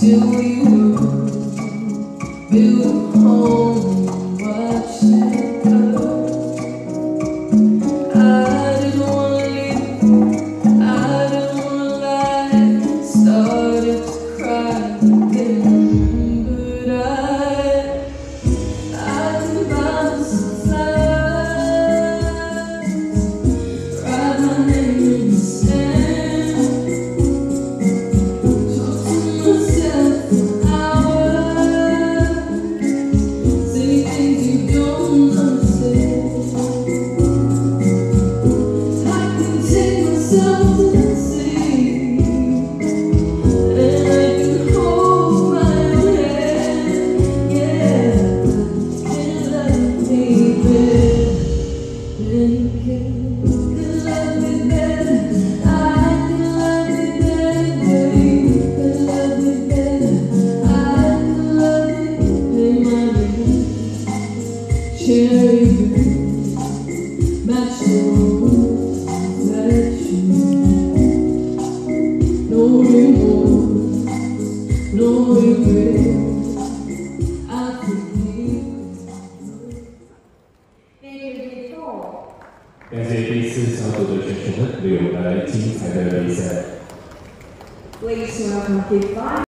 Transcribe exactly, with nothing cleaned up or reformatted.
till we were built home, watch it go. I didn't wanna leave, I didn't wanna lie, started to cry, then remembered I I could buy some flowers, write my name in the sand, talk to myself for hours, say things you don't understand. I can take myself to the sea, and I can hold my own hand, yeah. Can love me better than you can. Can love me better. I can love me better. You can love me better. I can love me better. Cherry berry, match the rose that you. No remorse, no regret. I forgive. 感谢第四小组的选手们为我们带来精彩的比赛。 Please welcome Kid Five.